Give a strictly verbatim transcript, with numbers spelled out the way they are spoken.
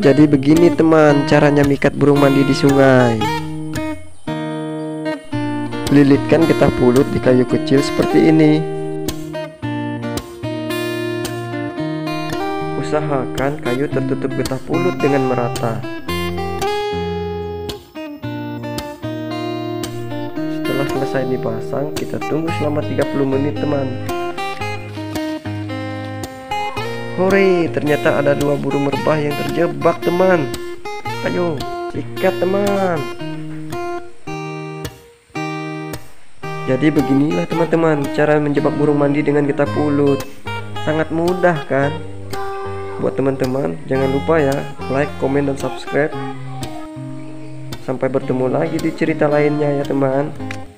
Jadi begini teman, caranya mikat burung mandi di sungai. Lilitkan getah pulut di kayu kecil seperti ini. Usahakan kayu tertutup getah pulut dengan merata. Setelah selesai dipasang, kita tunggu selama tiga puluh menit teman. Hore, ternyata ada dua burung merbah yang terjebak teman. Ayo, ikat teman. Jadi beginilah teman-teman cara menjebak burung mandi dengan getah pulut. Sangat mudah kan? Buat teman-teman jangan lupa ya like, komen, dan subscribe. Sampai bertemu lagi di cerita lainnya ya teman.